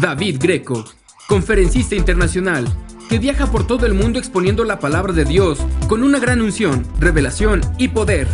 David Greco, conferencista internacional, que viaja por todo el mundo exponiendo la palabra de Dios con una gran unción, revelación y poder.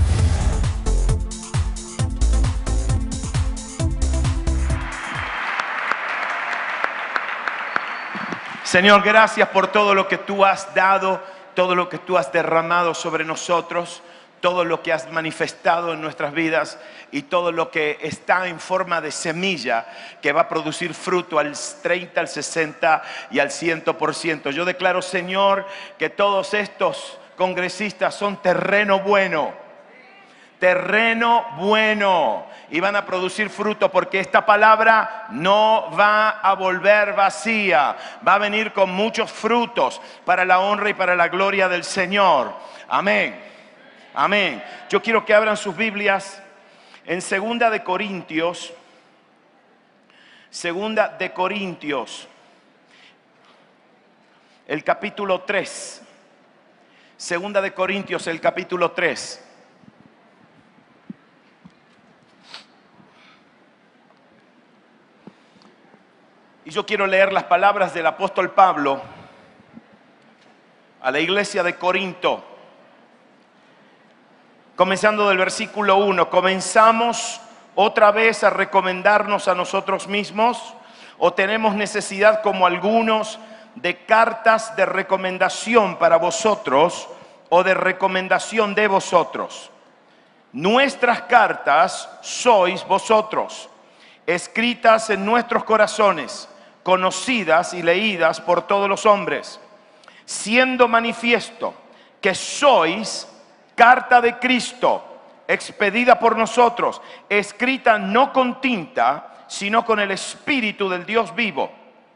Señor, gracias por todo lo que tú has dado, todo lo que tú has derramado sobre nosotros, todo lo que has manifestado en nuestras vidas y todo lo que está en forma de semilla que va a producir fruto al 30, al 60 y al 100%. Yo declaro, Señor, que todos estos congresistas son terreno bueno y van a producir fruto, porque esta palabra no va a volver vacía, va a venir con muchos frutos para la honra y para la gloria del Señor. Amén. Amén. Yo quiero que abran sus Biblias en Segunda de Corintios, el capítulo 3. Segunda de Corintios, el capítulo 3. Y yo quiero leer las palabras del apóstol Pablo a la iglesia de Corinto. Comenzando del versículo 1, ¿comenzamos otra vez a recomendarnos a nosotros mismos? ¿O tenemos necesidad, como algunos, de cartas de recomendación para vosotros o de recomendación de vosotros? Nuestras cartas sois vosotros, escritas en nuestros corazones, conocidas y leídas por todos los hombres, siendo manifiesto que sois carta de Cristo, expedida por nosotros, escrita no con tinta, sino con el Espíritu del Dios vivo,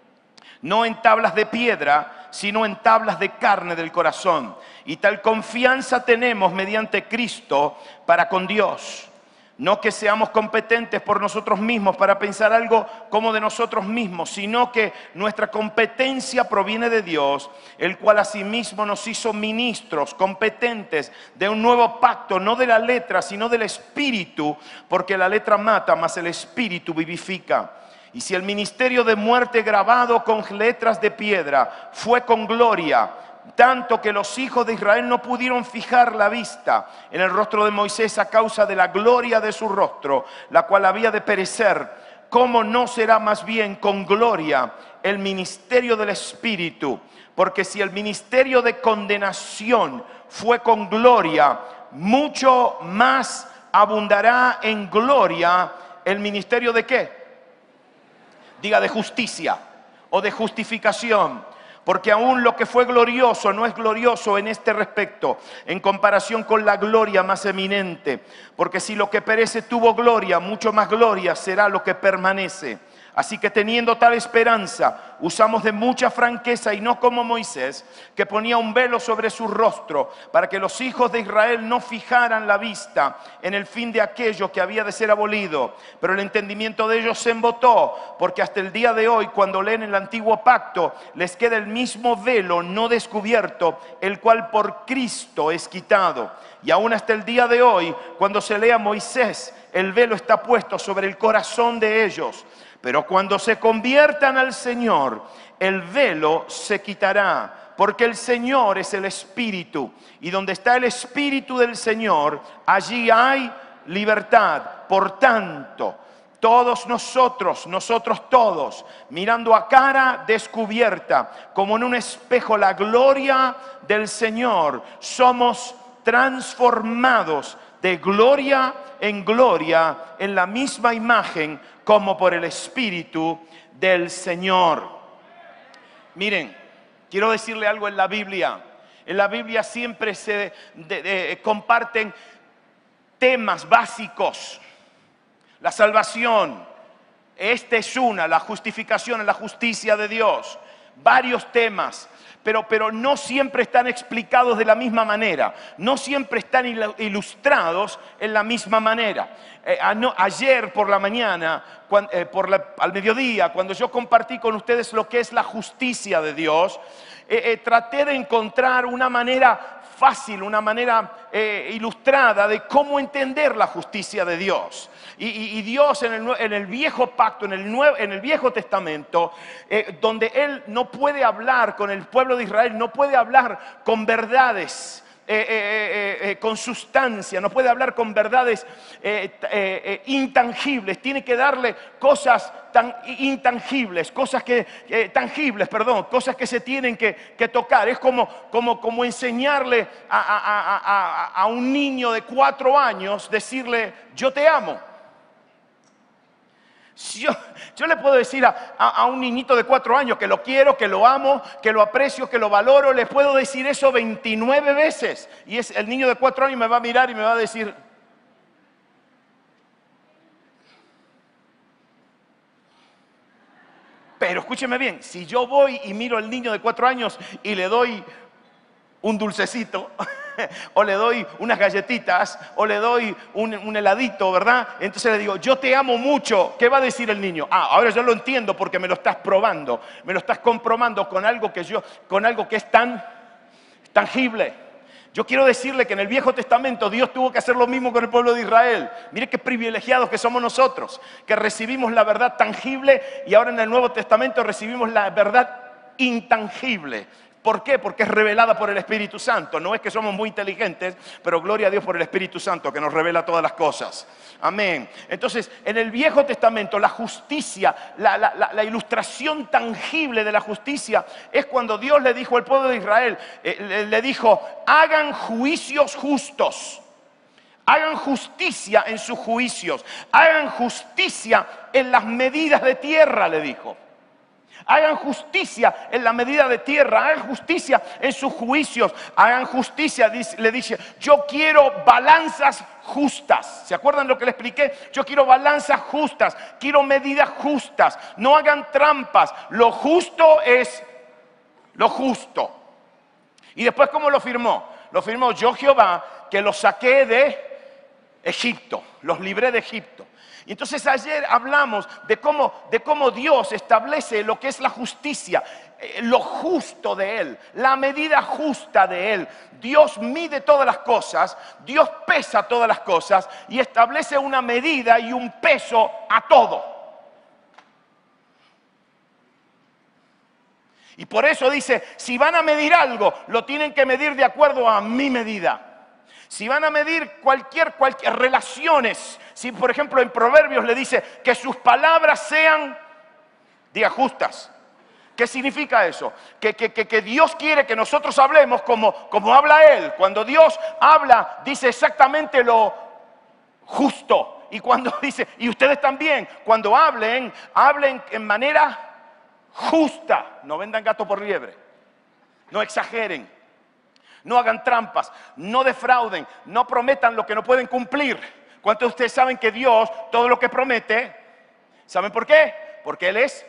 no en tablas de piedra, sino en tablas de carne del corazón. Y tal confianza tenemos mediante Cristo para con Dios. No que seamos competentes por nosotros mismos para pensar algo como de nosotros mismos, sino que nuestra competencia proviene de Dios, el cual asimismo nos hizo ministros competentes de un nuevo pacto, no de la letra, sino del Espíritu, porque la letra mata, mas el Espíritu vivifica. Y si el ministerio de muerte grabado con letras de piedra fue con gloria, tanto que los hijos de Israel no pudieron fijar la vista en el rostro de Moisés a causa de la gloria de su rostro, la cual había de perecer, ¿cómo no será más bien con gloria el ministerio del Espíritu? Porque si el ministerio de condenación fue con gloria, mucho más abundará en gloria el ministerio ¿de qué? Diga, de justicia o de justificación. Porque aún lo que fue glorioso no es glorioso en este respecto, en comparación con la gloria más eminente. Porque si lo que perece tuvo gloria, mucho más gloria será lo que permanece. Así que teniendo tal esperanza, usamos de mucha franqueza y no como Moisés, que ponía un velo sobre su rostro, para que los hijos de Israel no fijaran la vista en el fin de aquello que había de ser abolido. Pero el entendimiento de ellos se embotó, porque hasta el día de hoy, cuando leen el antiguo pacto, les queda el mismo velo no descubierto, el cual por Cristo es quitado. Y aún hasta el día de hoy, cuando se lee a Moisés, el velo está puesto sobre el corazón de ellos. Pero cuando se conviertan al Señor, el velo se quitará, porque el Señor es el Espíritu. Y donde está el Espíritu del Señor, allí hay libertad. Por tanto, todos nosotros todos, mirando a cara descubierta, como en un espejo, la gloria del Señor, somos transformados de gloria en gloria, en la misma imagen, como por el Espíritu del Señor. Miren, quiero decirle algo en la Biblia. En la Biblia siempre se comparten temas básicos. La salvación, esta es una, la justificación, la justicia de Dios. Varios temas. Pero no siempre están explicados de la misma manera, no siempre están ilustrados en la misma manera. Ayer por la mañana, al mediodía, cuando yo compartí con ustedes lo que es la justicia de Dios, traté de encontrar una manera fácil, una manera ilustrada de cómo entender la justicia de Dios. Y Dios en el viejo pacto, en el viejo testamento, donde Él no puede hablar con el pueblo de Israel, no puede hablar con verdades, con sustancia, no puede hablar con verdades intangibles, tiene que darle cosas intangibles, cosas tangibles, cosas que se tienen que tocar. Es como enseñarle a un niño de 4 años, decirle, yo te amo. Yo le puedo decir a un niñito de 4 años que lo quiero, que lo amo, que lo aprecio, que lo valoro. Le puedo decir eso 29 veces. Y el niño de 4 años me va a mirar y me va a decir, pero escúcheme bien, si yo voy y miro al niño de 4 años y le doy un dulcecito, o le doy unas galletitas, o le doy un heladito, ¿verdad? Entonces le digo, yo te amo mucho. ¿Qué va a decir el niño? Ahora yo lo entiendo porque me lo estás probando, me lo estás comprobando con algo que es tan tangible. Yo quiero decirle que en el Viejo Testamento Dios tuvo que hacer lo mismo con el pueblo de Israel. Mire qué privilegiados que somos nosotros, que recibimos la verdad tangible y ahora en el Nuevo Testamento recibimos la verdad intangible. ¿Por qué? Porque es revelada por el Espíritu Santo. No es que somos muy inteligentes, pero gloria a Dios por el Espíritu Santo que nos revela todas las cosas. Amén. Entonces, en el Viejo Testamento, la justicia, la ilustración tangible de la justicia es cuando Dios le dijo al pueblo de Israel, le dijo, hagan juicios justos. Hagan justicia en sus juicios. Hagan justicia en las medidas de tierra, le dijo. Hagan justicia en la medida de tierra, hagan justicia en sus juicios, hagan justicia, le dice, yo quiero balanzas justas. ¿Se acuerdan lo que le expliqué? Yo quiero balanzas justas, quiero medidas justas, no hagan trampas, lo justo es lo justo. Y después, ¿cómo lo firmó? Lo firmó, yo Jehová, que los saqué de Egipto, los libré de Egipto. Y entonces ayer hablamos de cómo Dios establece lo que es la justicia, lo justo de Él, la medida justa de Él. Dios mide todas las cosas, Dios pesa todas las cosas y establece una medida y un peso a todo. Y por eso dice, si van a medir algo, lo tienen que medir de acuerdo a mi medida. Si van a medir cualquier relaciones, si por ejemplo en Proverbios le dice que sus palabras sean, diga, justas. ¿Qué significa eso? Que Dios quiere que nosotros hablemos como habla Él. Cuando Dios habla, dice exactamente lo justo. Y cuando dice, y ustedes también, cuando hablen en manera justa. No vendan gato por liebre. No exageren. No hagan trampas, no defrauden, no prometan lo que no pueden cumplir. ¿Cuántos de ustedes saben que Dios todo lo que promete? ¿Saben por qué? Porque Él es,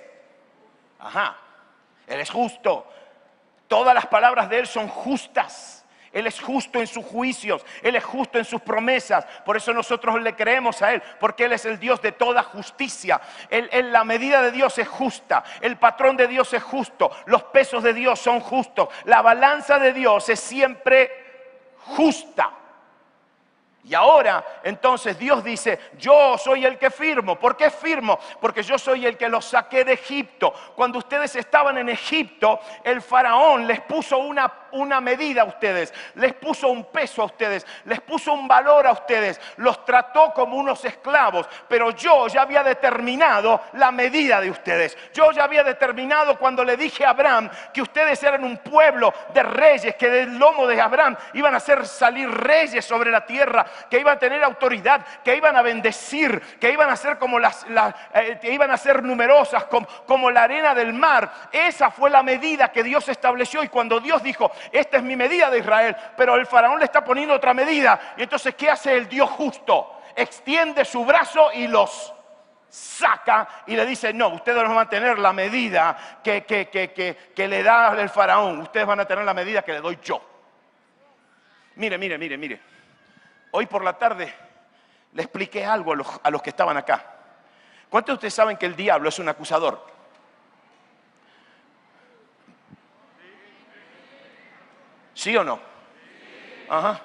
Él es justo. Todas las palabras de Él son justas. Él es justo en sus juicios, Él es justo en sus promesas. Por eso nosotros le creemos a Él, porque Él es el Dios de toda justicia. La medida de Dios es justa, el patrón de Dios es justo, los pesos de Dios son justos, la balanza de Dios es siempre justa. Y ahora, entonces, Dios dice, yo soy el que firmo. ¿Por qué firmo? Porque yo soy el que los saqué de Egipto. Cuando ustedes estaban en Egipto, el faraón les puso una medida a ustedes, les puso un peso a ustedes, les puso un valor a ustedes, los trató como unos esclavos. Pero yo ya había determinado la medida de ustedes. Yo ya había determinado cuando le dije a Abraham que ustedes eran un pueblo de reyes, que del lomo de Abraham iban a hacer salir reyes sobre la tierra, que iban a tener autoridad, que iban a bendecir, que iban a ser como que iban a ser numerosas como la arena del mar. Esa fue la medida que Dios estableció. Y cuando Dios dijo, esta es mi medida de Israel, pero el faraón le está poniendo otra medida, y entonces ¿qué hace el Dios justo? Extiende su brazo y los saca y le dice, no, ustedes no van a tener la medida que le da el faraón, ustedes van a tener la medida que le doy yo. Mire. Hoy por la tarde le expliqué algo a los que estaban acá. ¿Cuántos de ustedes saben que el diablo es un acusador? ¿Sí o no? Ajá.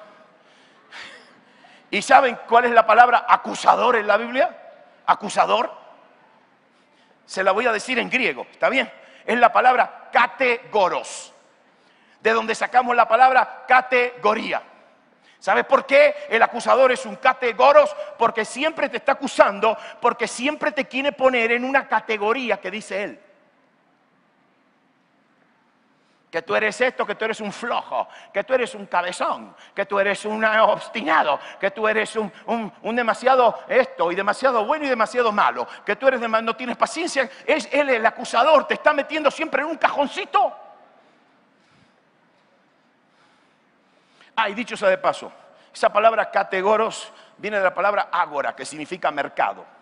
¿Y saben cuál es la palabra acusador en la Biblia? Acusador. Se la voy a decir en griego, ¿está bien? Es la palabra kategoros, de donde sacamos la palabra categoría. ¿Sabes por qué el acusador es un categoros? Porque siempre te está acusando, porque siempre te quiere poner en una categoría que dice él. Que tú eres esto, que tú eres un flojo, que tú eres un cabezón, que tú eres un obstinado, que tú eres un demasiado esto y demasiado bueno y demasiado malo, que tú eres no tienes paciencia. Es él el acusador, te está metiendo siempre en un cajoncito. Y dicho sea de paso, esa palabra categoros viene de la palabra ágora, que significa mercado.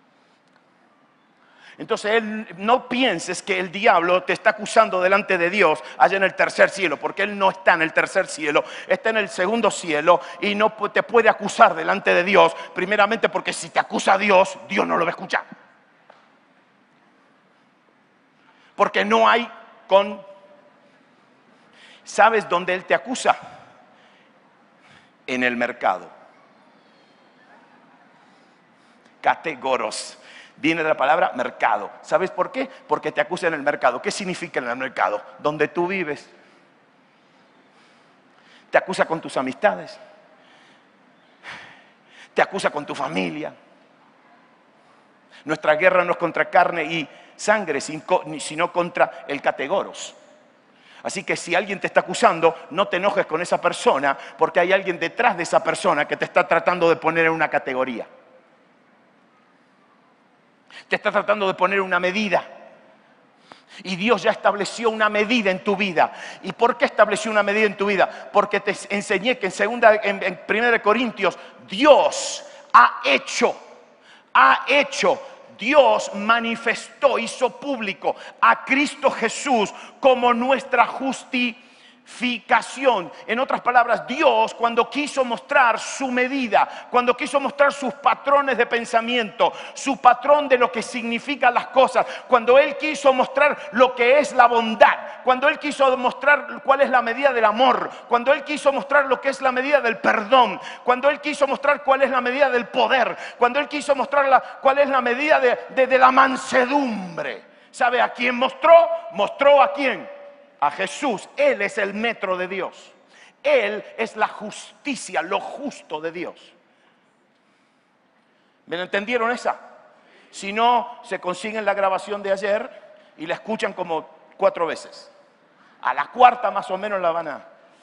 Entonces, no pienses que el diablo te está acusando delante de Dios allá en el tercer cielo, porque él no está en el tercer cielo, está en el segundo cielo y no te puede acusar delante de Dios, primeramente porque si te acusa a Dios, Dios no lo va a escuchar. Porque no hay ¿Sabes dónde él te acusa? En el mercado. Categoros. Viene de la palabra mercado. ¿Sabes por qué? Porque te acusa en el mercado. ¿Qué significa en el mercado? Donde tú vives. Te acusa con tus amistades. Te acusa con tu familia. Nuestra guerra no es contra carne y sangre, sino contra el categoros. Así que si alguien te está acusando, no te enojes con esa persona, porque hay alguien detrás de esa persona que te está tratando de poner en una categoría. Te está tratando de poner una medida. Y Dios ya estableció una medida en tu vida. ¿Y por qué estableció una medida en tu vida? Porque te enseñé que en 1 Corintios, Dios Dios manifestó, hizo público a Cristo Jesús como nuestra justificación. En otras palabras, Dios, cuando quiso mostrar su medida, cuando quiso mostrar sus patrones de pensamiento, su patrón de lo que significan las cosas, cuando Él quiso mostrar lo que es la bondad, cuando Él quiso mostrar cuál es la medida del amor, cuando Él quiso mostrar lo que es la medida del perdón, cuando Él quiso mostrar cuál es la medida del poder, cuando Él quiso mostrar cuál es la medida de la mansedumbre. ¿Sabe a quién mostró? ¿Mostró a quién? A Jesús. Él es el metro de Dios. Él es la justicia, lo justo de Dios. ¿Me lo entendieron esa? Si no, se consiguen la grabación de ayer y la escuchan como 4 veces. A la cuarta más o menos la van a...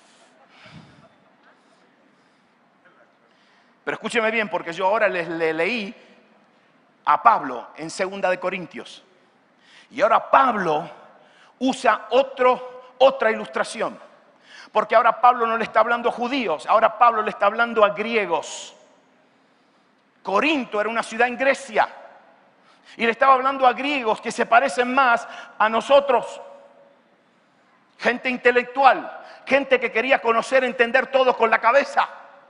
Pero escúcheme bien, porque yo ahora le leí a Pablo en 2 Corintios. Y ahora Pablo usa otra ilustración. Porque ahora Pablo no le está hablando a judíos, ahora Pablo le está hablando a griegos. Corinto era una ciudad en Grecia. Y le estaba hablando a griegos que se parecen más a nosotros. Gente intelectual, gente que quería conocer, entender todo con la cabeza.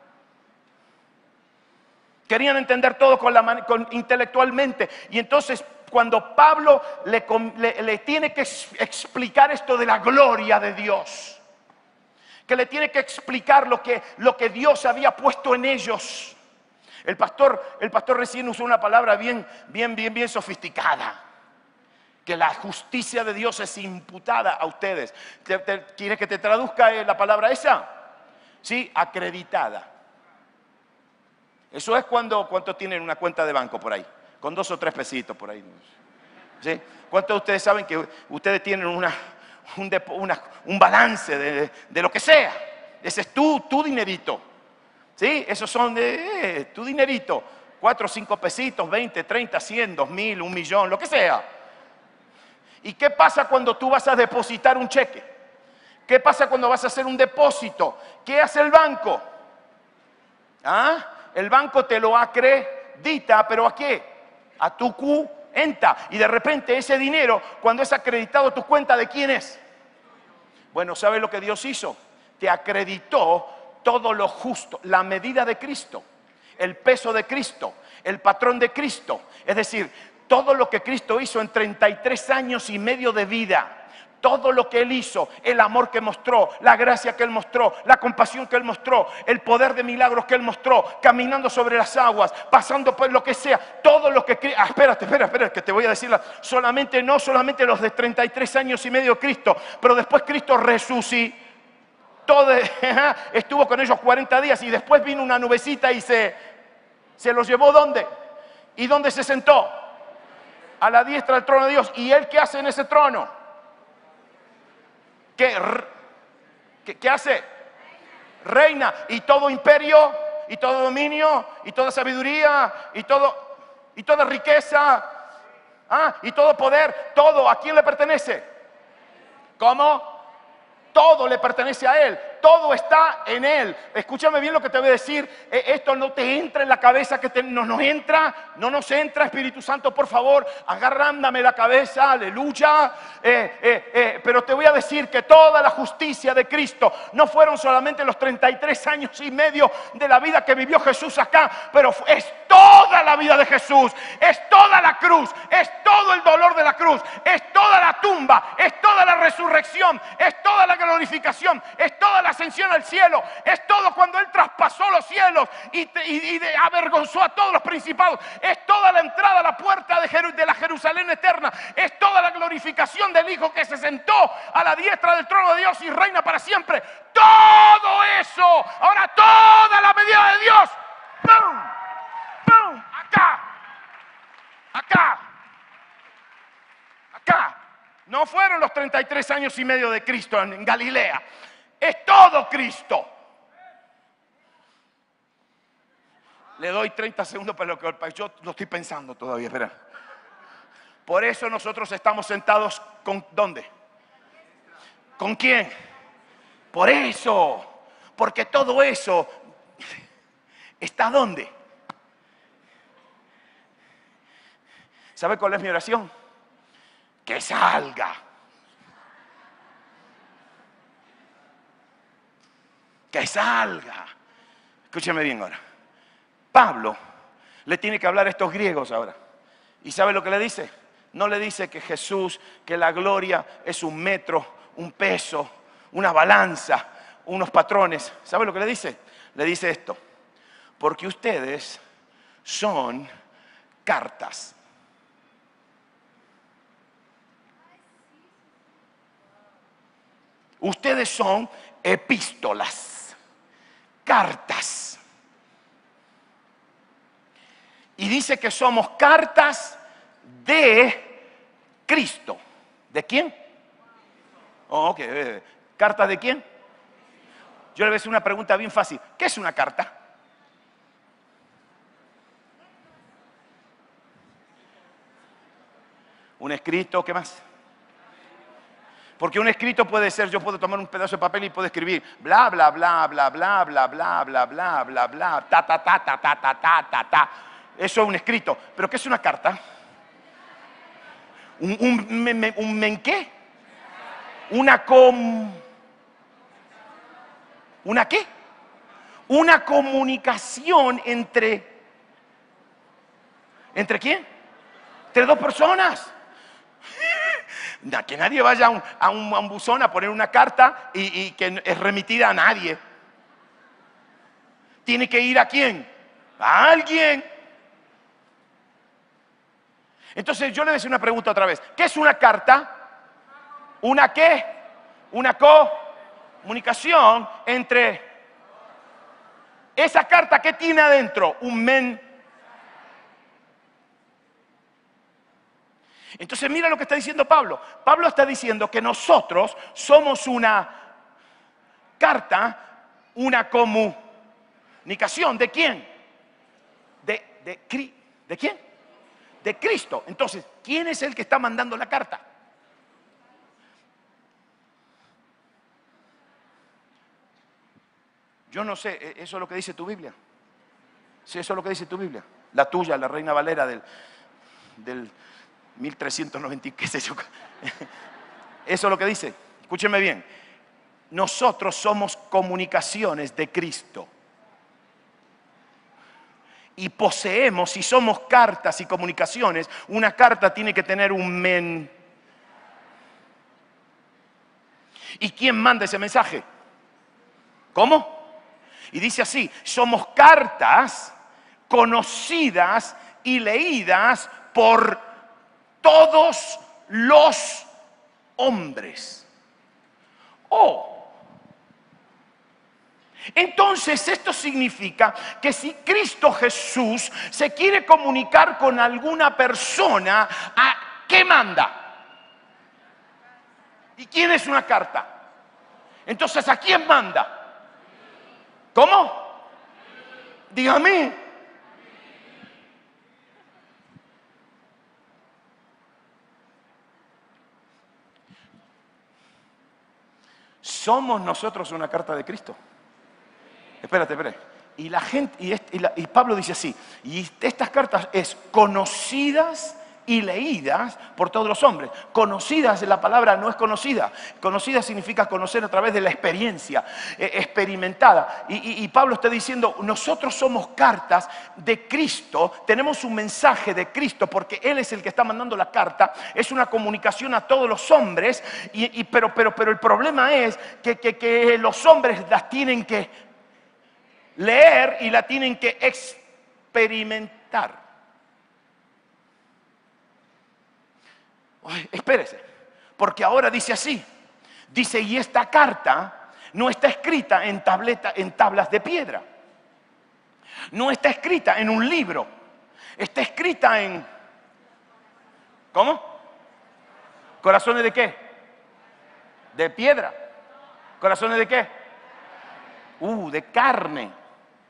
Querían entender todo intelectualmente. Y entonces, cuando Pablo le tiene que explicar esto de la gloria de Dios, que le tiene que explicar lo que Dios había puesto en ellos. El pastor recién usó una palabra bien sofisticada. Que la justicia de Dios es imputada a ustedes. ¿Quieres que te traduzca la palabra esa? Sí, acreditada. Eso es cuánto tienen una cuenta de banco por ahí. Con 2 o 3 pesitos por ahí. ¿Sí? ¿Cuántos de ustedes saben que ustedes tienen un balance de lo que sea? Ese es tu dinerito. ¿Sí? Esos son tu dinerito. 4 o 5 pesitos, 20, 30, 100, 2000, 1 millón, lo que sea. ¿Y qué pasa cuando tú vas a depositar un cheque? ¿Qué pasa cuando vas a hacer un depósito? ¿Qué hace el banco? El banco te lo acredita, ¿pero a qué? A tu cuenta. Y de repente ese dinero, cuando es acreditado a tu cuenta, ¿de quién es? Bueno, ¿sabes lo que Dios hizo? Te acreditó todo lo justo, la medida de Cristo, el peso de Cristo, el patrón de Cristo. Es decir, todo lo que Cristo hizo en 33 años y medio de vida, todo lo que Él hizo, el amor que mostró, la gracia que Él mostró, la compasión que Él mostró, el poder de milagros que Él mostró, caminando sobre las aguas, pasando por lo que sea, todo lo que... espérate, que te voy a decir, no solamente los de 33 años y medio Cristo, pero después Cristo resucitó, estuvo con ellos 40 días y después vino una nubecita y se los llevó ¿dónde? ¿Y dónde se sentó? A la diestra del trono de Dios. ¿Y Él qué hace en ese trono? ¿Qué hace? Reina. Y todo imperio, y todo dominio, y toda sabiduría, y toda riqueza, y todo poder, todo, ¿a quién le pertenece? ¿Cómo? Todo le pertenece a Él, todo está en Él. Escúchame bien lo que te voy a decir. Esto no te entra en la cabeza, no nos entra, Espíritu Santo, por favor, agarrándame la cabeza, aleluya. Pero te voy a decir que toda la justicia de Cristo no fueron solamente los 33 años y medio de la vida que vivió Jesús acá, pero es toda la vida de Jesús, es toda la cruz, es todo el dolor de la cruz, es toda la tumba, es toda la resurrección, es toda la glorificación, es toda la ascensión al cielo, es todo cuando Él traspasó los cielos y avergonzó a todos los principados, es toda la entrada a la puerta de la Jerusalén eterna, es toda la glorificación del Hijo que se sentó a la diestra del trono de Dios y reina para siempre. Todo eso, ahora toda la medida de Dios, ¡pum! ¡Pum! Acá. No fueron los 33 años y medio de Cristo en Galilea. Es todo Cristo. Le doy 30 segundos para lo que yo lo estoy pensando todavía. Espera. Por eso nosotros estamos sentados con ¿dónde? ¿Con quién? Por eso. Porque todo eso está ¿dónde? ¿Sabe cuál es mi oración? Que salga. Que salga. Escúcheme bien ahora. Pablo le tiene que hablar a estos griegos ahora. ¿Y sabe lo que le dice? No le dice que Jesús, que la gloria es un metro, un peso, una balanza, unos patrones. ¿Sabe lo que le dice? Le dice esto. Porque ustedes son cartas. Ustedes son epístolas, cartas. Y dice que somos cartas de Cristo. ¿De quién? Oh, ok. ¿Cartas de quién? Yo le voy a hacer una pregunta bien fácil. ¿Qué es una carta? Un escrito, ¿qué más? Porque un escrito puede ser, yo puedo tomar un pedazo de papel y puedo escribir bla, bla, bla, bla, bla, bla, bla, bla, bla, bla, bla, ta, ta, ta, ta, ta, ta, ta, ta, ta. Eso es un escrito. ¿Pero qué es una carta? ¿Un qué? ¿Una qué? Una comunicación ¿entre quién? Entre dos personas. Que nadie vaya a un buzón a poner una carta y que es remitida a nadie. Tiene que ir ¿a quién? A alguien. Entonces yo le voy a hacer una pregunta otra vez. ¿Qué es una carta? ¿Una qué? Una comunicación entre... Esa carta, ¿qué tiene adentro? Un mensaje. Entonces mira lo que está diciendo Pablo. Pablo está diciendo que nosotros somos una carta, una comunicación. ¿De quién? ¿De quién? De Cristo. Entonces, ¿quién es el que está mandando la carta? Yo no sé, ¿eso es lo que dice tu Biblia? Sí, eso es lo que dice tu Biblia. La tuya, la Reina Valera del 1390, qué sé yo. Eso es lo que dice. Escúcheme bien. Nosotros somos comunicaciones de Cristo. Y poseemos, si somos cartas y comunicaciones, una carta tiene que tener un ¿Y quién manda ese mensaje? ¿Cómo? Y dice así: somos cartas conocidas y leídas por todos los hombres. Oh. Entonces esto significa que si Cristo Jesús se quiere comunicar con alguna persona, ¿a qué manda? ¿Y quién es una carta? Entonces, ¿a quién manda? ¿Cómo? Dígame. ¿Somos nosotros una carta de Cristo? Espérate. Y la gente, y Pablo dice así: y estas cartas es conocidas y leídas por todos los hombres. Conocidas, la palabra no es conocida. Conocida significa conocer a través de la experiencia, experimentada. Y Pablo está diciendo: nosotros somos cartas de Cristo, tenemos un mensaje de Cristo, porque Él es el que está mandando la carta. Es una comunicación a todos los hombres, pero el problema es que los hombres las tienen que leer y la tienen que experimentar. Espérese, porque ahora dice así. Dice: y esta carta no está escrita en tablas de piedra. No está escrita en un libro. Está escrita en... ¿Cómo? ¿Corazones de qué? De piedra. ¿Corazones de qué? De carne.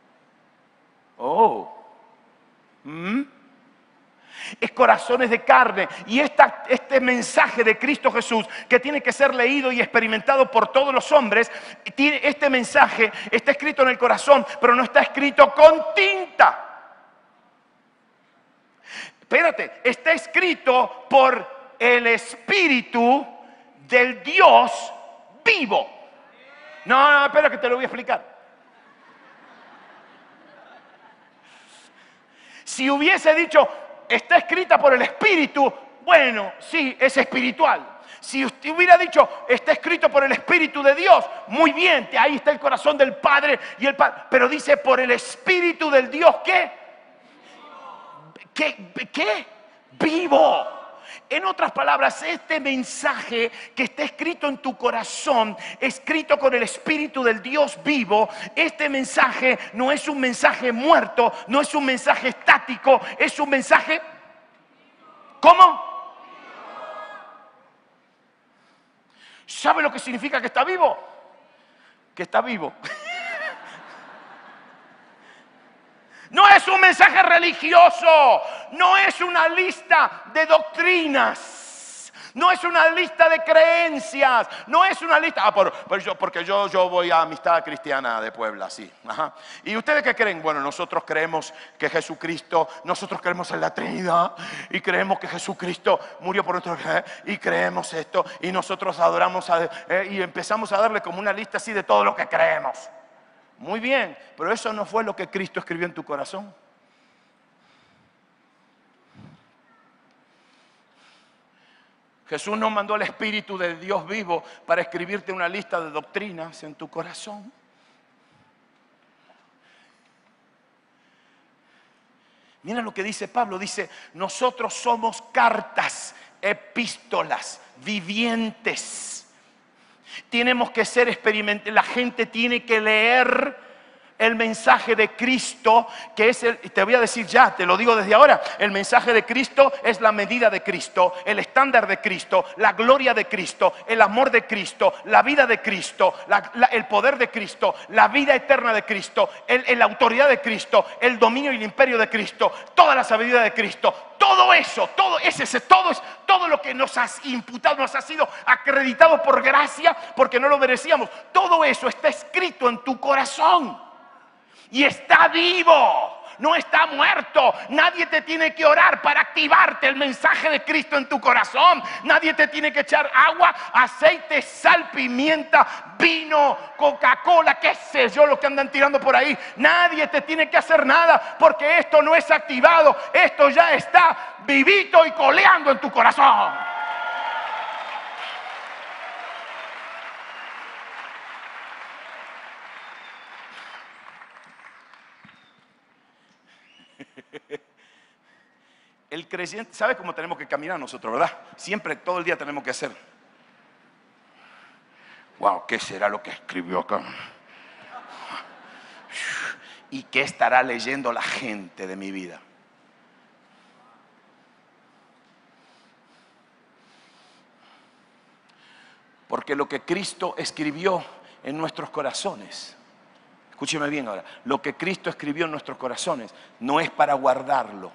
Es corazones de carne. Y este mensaje de Cristo Jesús, que tiene que ser leído y experimentado por todos los hombres, este mensaje está escrito en el corazón, pero no está escrito con tinta. Espérate, está escrito por el Espíritu del Dios vivo. No, espera que te lo voy a explicar. Si hubiese dicho: está escrita por el Espíritu, bueno, sí, es espiritual. Si usted hubiera dicho: está escrito por el Espíritu de Dios, muy bien, ahí está el corazón del Padre y el Padre. Pero dice: por el Espíritu del Dios, ¿qué? ¿Qué? Vivo. En otras palabras, este mensaje que está escrito en tu corazón, escrito con el Espíritu del Dios vivo, este mensaje no es un mensaje muerto, no es un mensaje estático, es un mensaje... ¿Cómo? ¿Sabe lo que significa que está vivo? Que está vivo. No es un mensaje religioso, no es una lista de doctrinas, no es una lista de creencias, no es una lista... porque yo voy a Amistad Cristiana de Puebla, sí. Ajá. ¿Y ustedes qué creen? Bueno, nosotros creemos que Jesucristo, nosotros creemos en la Trinidad y creemos que Jesucristo murió por nosotros y creemos esto y nosotros adoramos y empezamos a darle como una lista así de todo lo que creemos. Muy bien, pero eso no fue lo que Cristo escribió en tu corazón. Jesús nos mandó al Espíritu del Dios vivo para escribirte una lista de doctrinas en tu corazón. Mira lo que dice Pablo, dice: nosotros somos cartas, epístolas, vivientes. Tenemos que ser experimentados. La gente tiene que leer el mensaje de Cristo, que es te voy a decir ya, te lo digo desde ahora: el mensaje de Cristo es la medida de Cristo, el estándar de Cristo, la gloria de Cristo, el amor de Cristo, la vida de Cristo, el poder de Cristo, la vida eterna de Cristo, la autoridad de Cristo, el dominio y el imperio de Cristo, toda la sabiduría de Cristo. Todo eso, todo lo que nos has imputado, nos ha sido acreditado por gracia, porque no lo merecíamos. Todo eso está escrito en tu corazón. Y está vivo, no está muerto. Nadie te tiene que orar para activarte el mensaje de Cristo en tu corazón. Nadie te tiene que echar agua, aceite, sal, pimienta, vino, Coca-Cola, qué sé yo, lo que andan tirando por ahí. Nadie te tiene que hacer nada, porque esto no es activado. Esto ya está vivito y coleando en tu corazón. El creyente, ¿sabe cómo tenemos que caminar nosotros, verdad? Siempre, todo el día tenemos que hacer. Wow, ¿qué será lo que escribió acá? ¿Y qué estará leyendo la gente de mi vida? Porque lo que Cristo escribió en nuestros corazones, escúcheme bien ahora, lo que Cristo escribió en nuestros corazones no es para guardarlo,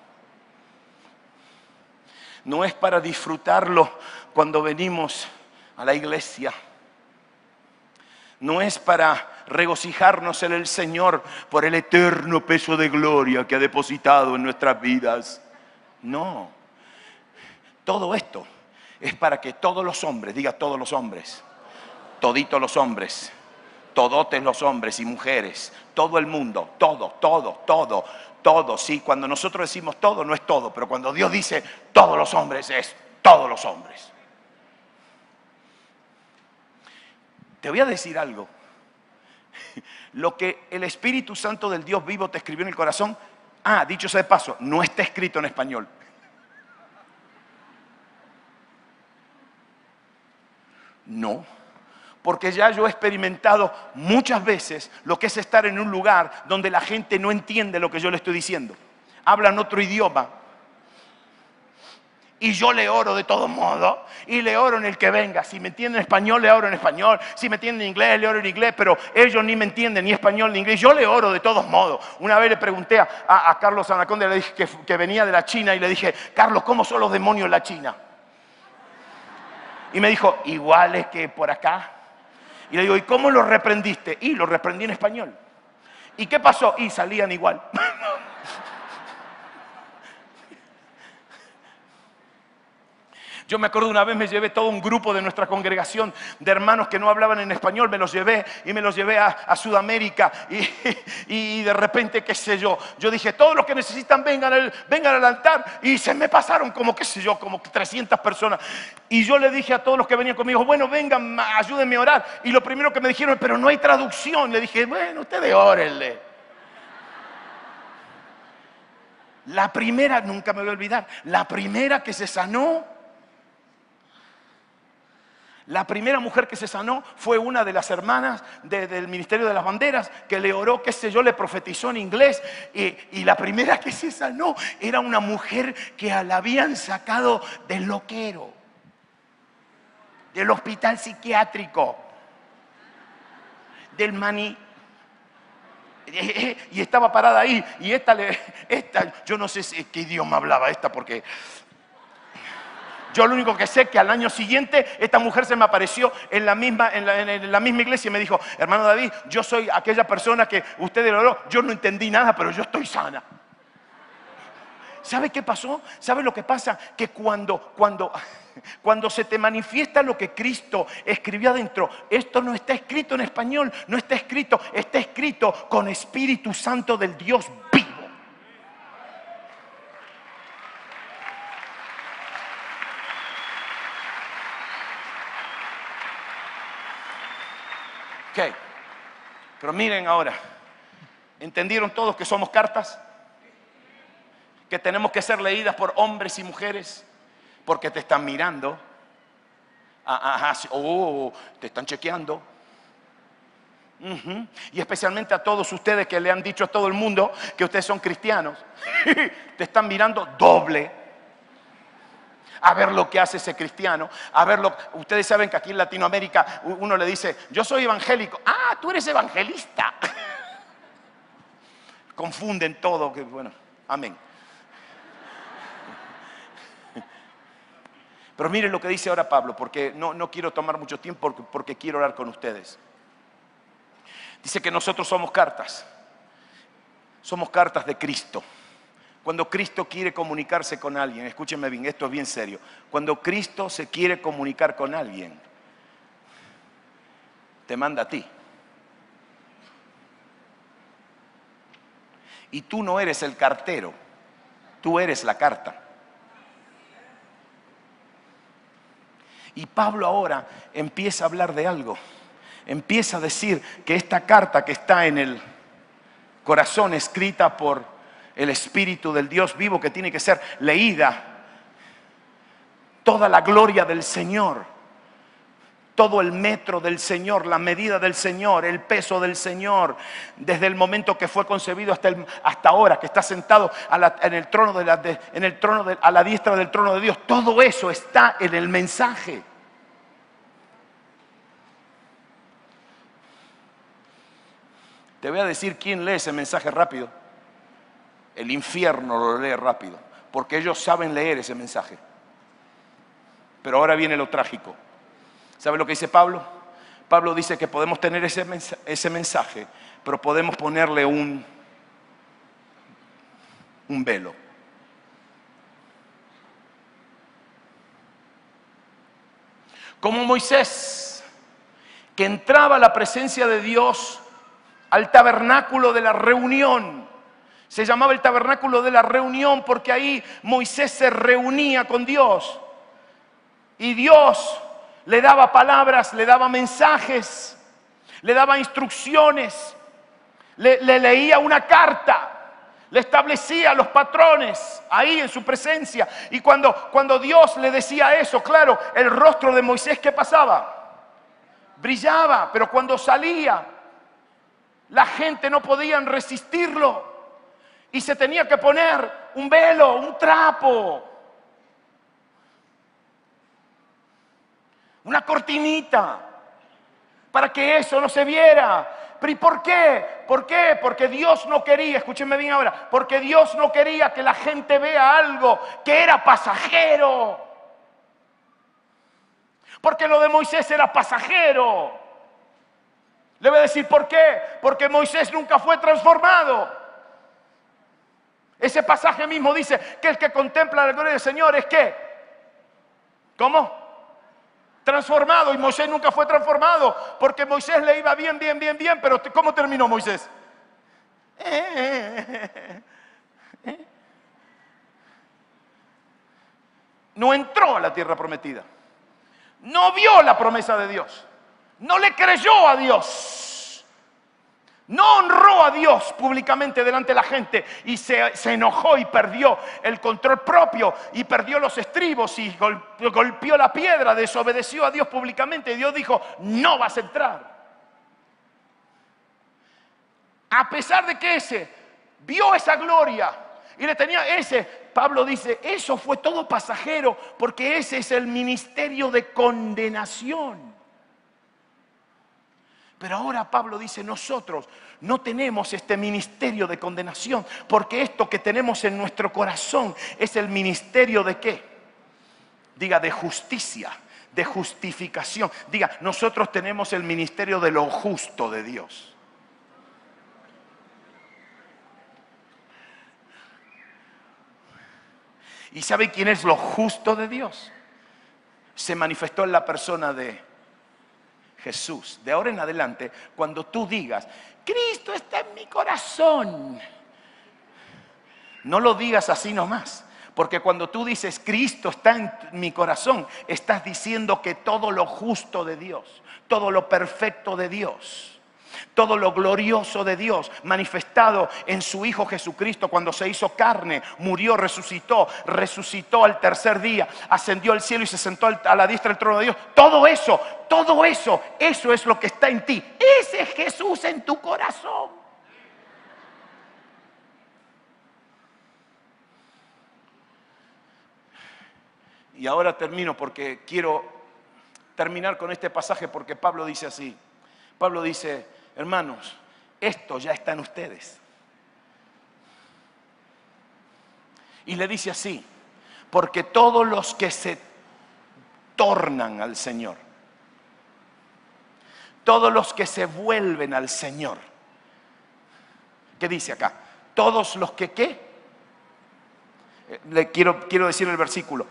no es para disfrutarlo cuando venimos a la iglesia, no es para regocijarnos en el Señor por el eterno peso de gloria que ha depositado en nuestras vidas. No, todo esto es para que todos los hombres, diga todos los hombres, toditos los hombres, todotes los hombres y mujeres, todo el mundo, todo, sí, cuando nosotros decimos todo, no es todo, pero cuando Dios dice todos los hombres, es todos los hombres. Te voy a decir algo, lo que el Espíritu Santo del Dios vivo te escribió en el corazón, dicho sea de paso, no está escrito en español. No, porque ya yo he experimentado muchas veces lo que es estar en un lugar donde la gente no entiende lo que yo le estoy diciendo. Hablan otro idioma. Y yo le oro de todos modos, y le oro en el que venga. Si me entienden en español, le oro en español. Si me entienden en inglés, le oro en inglés. Pero ellos ni me entienden ni español ni inglés. Yo le oro de todos modos. Una vez le pregunté a Carlos Anaconda, le dije que venía de la China, y le dije, Carlos, ¿cómo son los demonios en la China? Y me dijo, iguales que por acá. Y le digo, ¿y cómo los reprendiste? Y los reprendí en español. ¿Y qué pasó? Y salían igual. Yo me acuerdo una vez me llevé todo un grupo de nuestra congregación de hermanos que no hablaban en español, me los llevé a Sudamérica y de repente, qué sé yo dije, todos los que necesitan vengan al altar, y se me pasaron como 300 personas. Y yo le dije a todos los que venían conmigo, bueno, vengan, ayúdenme a orar. Y lo primero que me dijeron, pero no hay traducción. Le dije, bueno, ustedes órenle. La primera, nunca me voy a olvidar, la primera que se sanó, la primera mujer que se sanó fue una de las hermanas del Ministerio de las Banderas, que le oró, qué sé yo, le profetizó en inglés. Y la primera que se sanó era una mujer que la habían sacado del loquero, del hospital psiquiátrico, del maní. Y estaba parada ahí. Y esta yo no sé qué idioma hablaba esta, porque yo lo único que sé es que al año siguiente esta mujer se me apareció en la misma iglesia y me dijo, hermano David, yo soy aquella persona que usted le oró, yo no entendí nada, pero yo estoy sana. ¿Sabe qué pasó? ¿Sabe lo que pasa? Que cuando se te manifiesta lo que Cristo escribió adentro, esto no está escrito en español, no está escrito, está escrito con Espíritu Santo del Dios vivo. Ok, pero miren ahora, ¿entendieron todos que somos cartas? Que tenemos que ser leídas por hombres y mujeres, porque te están mirando, te están chequeando. Y especialmente a todos ustedes que le han dicho a todo el mundo que ustedes son cristianos, te están mirando doble. A ver lo que hace ese cristiano, ustedes saben que aquí en Latinoamérica uno le dice, yo soy evangélico. Tú eres evangelista. Confunden todo, que bueno, amén. Pero miren lo que dice ahora Pablo, porque no quiero tomar mucho tiempo, porque quiero orar con ustedes. Dice que nosotros somos cartas de Cristo. Cuando Cristo quiere comunicarse con alguien, escúchenme bien, esto es bien serio. Cuando Cristo se quiere comunicar con alguien, te manda a ti. Y tú no eres el cartero, tú eres la carta. Y Pablo ahora empieza a hablar de algo. Empieza a decir que esta carta que está en el corazón, escrita por el Espíritu del Dios vivo que tiene que ser leída. Toda la gloria del Señor, todo el metro del Señor, la medida del Señor, el peso del Señor, desde el momento que fue concebido hasta ahora, que está sentado a la diestra del trono de Dios. Todo eso está en el mensaje. Te voy a decir quién lee ese mensaje rápido. El infierno lo lee rápido, porque ellos saben leer ese mensaje. Pero ahora viene lo trágico. ¿Sabe lo que dice Pablo? Pablo dice que podemos tener ese mensaje, pero podemos ponerle un velo. Como Moisés, que entraba a la presencia de Dios al tabernáculo de la reunión. Se llamaba el tabernáculo de la reunión porque ahí Moisés se reunía con Dios. Y Dios le daba palabras, le daba mensajes, le daba instrucciones, le leía una carta, le establecía los patrones ahí en su presencia. Y cuando Dios le decía eso, claro, el rostro de Moisés, ¿qué pasaba? Brillaba, pero cuando salía, la gente no podían resistirlo. Y se tenía que poner un velo, un trapo, una cortinita, para que eso no se viera. ¿Pero y por qué? ¿Por qué? Porque Dios no quería, escúchenme bien ahora, porque Dios no quería que la gente vea algo que era pasajero. Porque lo de Moisés era pasajero. Le voy a decir por qué. Porque Moisés nunca fue transformado. Ese pasaje mismo dice que el que contempla la gloria del Señor es ¿qué? ¿Cómo? Transformado. Y Moisés nunca fue transformado, porque Moisés le iba bien, pero ¿cómo terminó Moisés? No entró a la tierra prometida, no vio la promesa de Dios, no le creyó a Dios, no honró a Dios públicamente delante de la gente y se enojó y perdió el control propio y perdió los estribos y golpeó la piedra, desobedeció a Dios públicamente. Y Dios dijo, no vas a entrar. A pesar de que ese vio esa gloria y le tenía Pablo dice, eso fue todo pasajero, porque ese es el ministerio de condenación. Pero ahora Pablo dice, nosotros no tenemos este ministerio de condenación, porque esto que tenemos en nuestro corazón es el ministerio de ¿qué? Diga, de justicia, de justificación. Diga, nosotros tenemos el ministerio de lo justo de Dios. ¿Y sabe quién es lo justo de Dios? Se manifestó en la persona de Jesús. De ahora en adelante, cuando tú digas, Cristo está en mi corazón, no lo digas así nomás. Porque cuando tú dices, Cristo está en mi corazón, estás diciendo que todo lo justo de Dios, todo lo perfecto de Dios, todo lo glorioso de Dios manifestado en su Hijo Jesucristo cuando se hizo carne, murió, resucitó al tercer día, ascendió al cielo y se sentó a la diestra del trono de Dios. Todo eso es lo que está en ti. Ese es Jesús en tu corazón. Y ahora termino porque quiero terminar con este pasaje porque Pablo dice así. Pablo dice, hermanos, esto ya está en ustedes. Y le dice así, porque todos los que se tornan al Señor, todos los que se vuelven al Señor, ¿qué dice acá? Todos los que ¿qué? Le quiero decir el versículo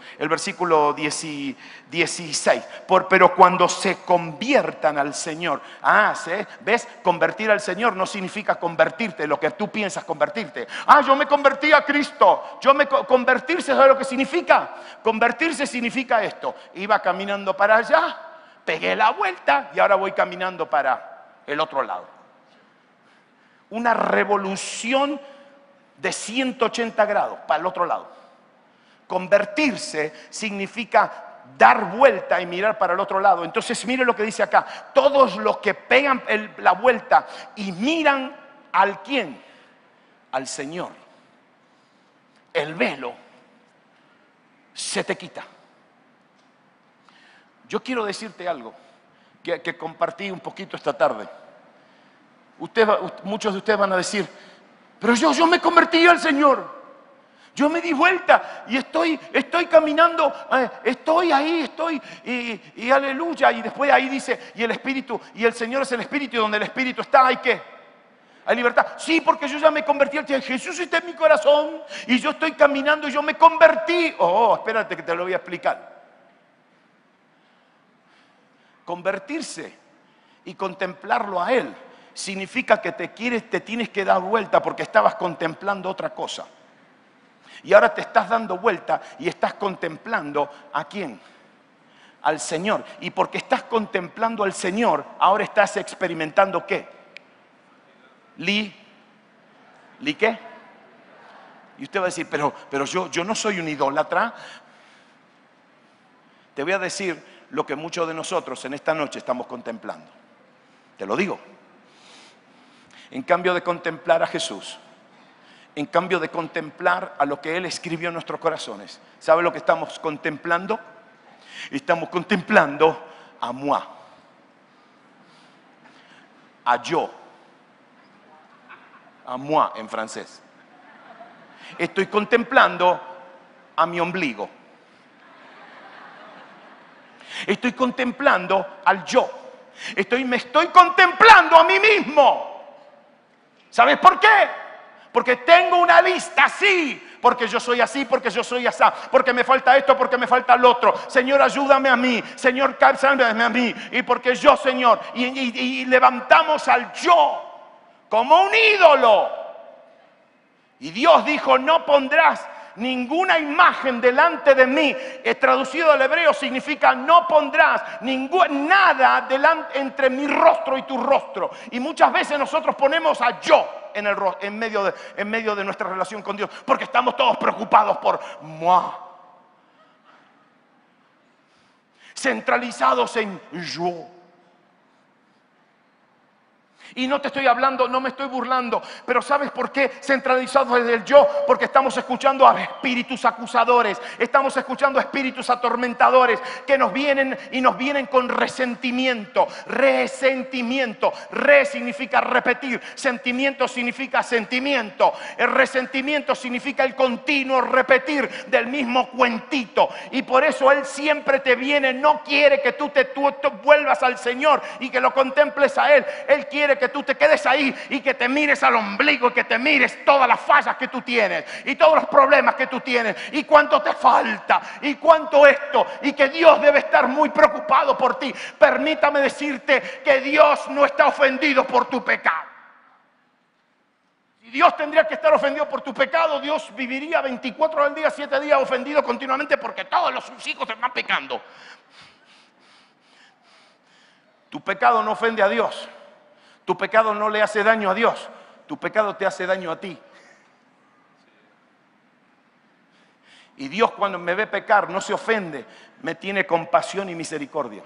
16. Pero cuando se conviertan al Señor. ¿Ves? Convertir al Señor no significa convertirte, lo que tú piensas convertirte. Yo me convertí a Cristo. Convertirse, ¿sabe lo que significa? Convertirse significa esto. Iba caminando para allá, pegué la vuelta y ahora voy caminando para el otro lado. Una revolución de 180 grados para el otro lado. Convertirse significa dar vuelta y mirar para el otro lado. Entonces mire lo que dice acá. Todos los que pegan la vuelta y miran ¿al quién? Al Señor. El velo se te quita. Yo quiero decirte algo que compartí un poquito esta tarde. Muchos de ustedes van a decir, pero yo me convertí al Señor. Yo me di vuelta y estoy caminando, estoy ahí, y aleluya. Y después ahí dice, y el Espíritu, y el Señor es el Espíritu, y donde el Espíritu está, ¿hay qué? Hay libertad. Sí, porque yo ya me convertí al Señor. Jesús está en mi corazón y yo estoy caminando y yo me convertí. Oh, espérate que te lo voy a explicar. Convertirse y contemplarlo a Él significa que te tienes que dar vuelta porque estabas contemplando otra cosa. Y ahora te estás dando vuelta y estás contemplando ¿a quién? Al Señor. Y porque estás contemplando al Señor, ahora estás experimentando ¿qué? ¿Li qué? Y usted va a decir, pero yo no soy un idólatra. Te voy a decir lo que muchos de nosotros en esta noche estamos contemplando. Te lo digo. En cambio de contemplar a Jesús, en cambio de contemplar a lo que Él escribió en nuestros corazones, ¿sabe lo que estamos contemplando? Estamos contemplando a moi, a yo, a moi en francés. Estoy contemplando a mi ombligo. Estoy contemplando al yo. Me estoy contemplando a mí mismo. ¿Sabes por qué? Porque tengo una lista así. Porque yo soy así, porque yo soy así. Porque me falta esto, porque me falta lo otro. Señor, ayúdame a mí. Señor, sálvame a mí. Y porque yo, Señor. Y levantamos al yo como un ídolo. Y Dios dijo, no pondrás ninguna imagen delante de mí. Traducido al hebreo significa no pondrás nada entre mi rostro y tu rostro. Y muchas veces nosotros ponemos a yo en medio de nuestra relación con Dios, porque estamos todos preocupados por moi, centralizados en yo. Y no te estoy hablando, no me estoy burlando, pero ¿sabes por qué centralizados desde el yo? Porque estamos escuchando a espíritus acusadores, estamos escuchando a espíritus atormentadores que nos vienen y nos vienen con resentimiento. Resentimiento, significa repetir, sentimiento significa sentimiento, el resentimiento significa el continuo repetir del mismo cuentito. Y por eso Él siempre te viene, no quiere que tú vuelvas al Señor y que lo contemples a Él. Él quiere que tú te quedes ahí y que te mires al ombligo y que te mires todas las fallas que tú tienes y todos los problemas que tú tienes y cuánto te falta y cuánto esto, y que Dios debe estar muy preocupado por ti. Permítame decirte que Dios no está ofendido por tu pecado. Si Dios tendría que estar ofendido por tu pecado, Dios viviría 24 horas al día, 7 días ofendido continuamente porque todos sus hijos están pecando. Tu pecado no ofende a Dios. Tu pecado no le hace daño a Dios. Tu pecado te hace daño a ti. Y Dios, cuando me ve pecar, no se ofende. Me tiene compasión y misericordia.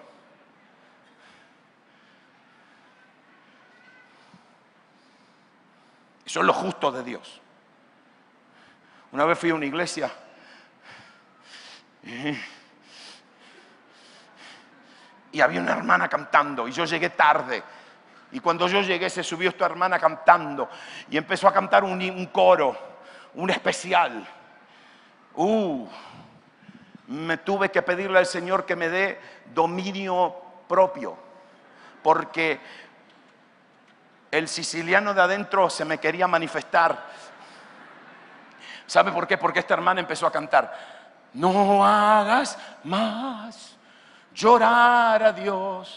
Eso es lo justo de Dios. Una vez fui a una iglesia y había una hermana cantando y yo llegué tarde. Y cuando yo llegué se subió esta hermana cantando y empezó a cantar un coro, un especial. Me tuve que pedirle al Señor que me dé dominio propio, porque el siciliano de adentro se me quería manifestar. ¿Sabe por qué? Porque esta hermana empezó a cantar: no hagas más llorar a Dios.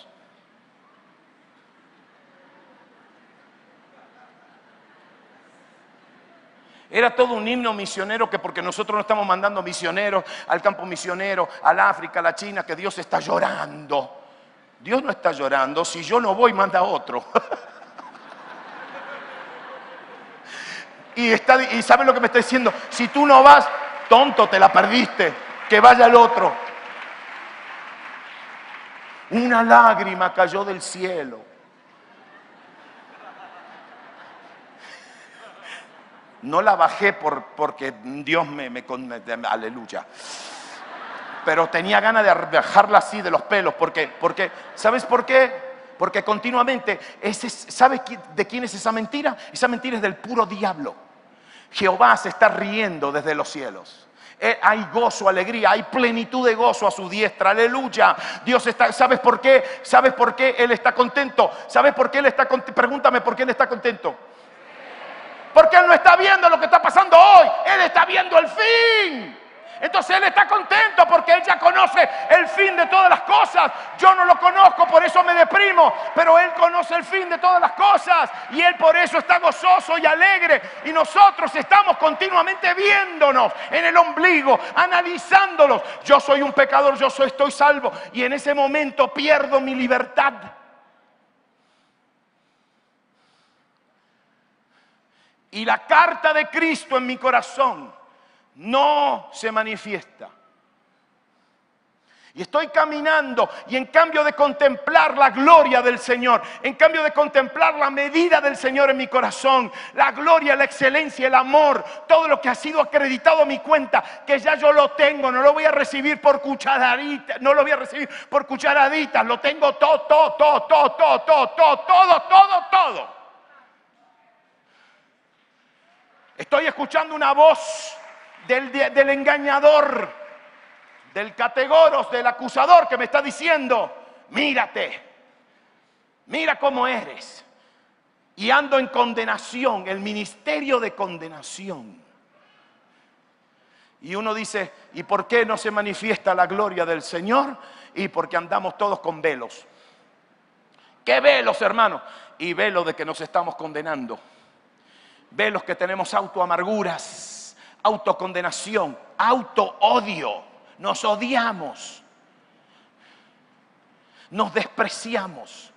Era todo un himno misionero, que porque nosotros no estamos mandando misioneros al campo misionero, al África, a la China, que Dios está llorando. Dios no está llorando. Si yo no voy, manda otro. Y ¿sabe lo que me está diciendo? Si tú no vas, tonto, te la perdiste, que vaya el otro. Una lágrima cayó del cielo. No la bajé porque Dios me aleluya. Pero tenía ganas de bajarla así de los pelos. Porque ¿sabes por qué? Porque continuamente, ¿sabes de quién es esa mentira? Esa mentira es del puro diablo. Jehová se está riendo desde los cielos. Hay gozo, alegría, hay plenitud de gozo a su diestra, aleluya. Dios está, ¿sabes por qué? ¿Sabes por qué Él está contento? ¿Sabes por qué Él está contento? Pregúntame por qué Él está contento. Porque Él no está viendo lo que está pasando hoy, Él está viendo el fin. Entonces Él está contento porque Él ya conoce el fin de todas las cosas. Yo no lo conozco, por eso me deprimo, pero Él conoce el fin de todas las cosas y Él por eso está gozoso y alegre. Y nosotros estamos continuamente viéndonos en el ombligo, analizándolos. Yo soy un pecador, estoy salvo, y en ese momento pierdo mi libertad. Y la carta de Cristo en mi corazón no se manifiesta. Y estoy caminando y en cambio de contemplar la gloria del Señor, en cambio de contemplar la medida del Señor en mi corazón, la gloria, la excelencia, el amor, todo lo que ha sido acreditado a mi cuenta, que ya yo lo tengo, no lo voy a recibir por cucharaditas, no lo voy a recibir por cucharaditas, lo tengo todo. Estoy escuchando una voz del engañador, del categoros, del acusador que me está diciendo: mírate, mira cómo eres. Y ando en condenación, el ministerio de condenación. Y uno dice: ¿y por qué no se manifiesta la gloria del Señor? Y porque andamos todos con velos. ¿Qué velos, hermano? Y velos de que nos estamos condenando. Velos que tenemos autoamarguras, autocondenación, autoodio. Nos odiamos, nos despreciamos.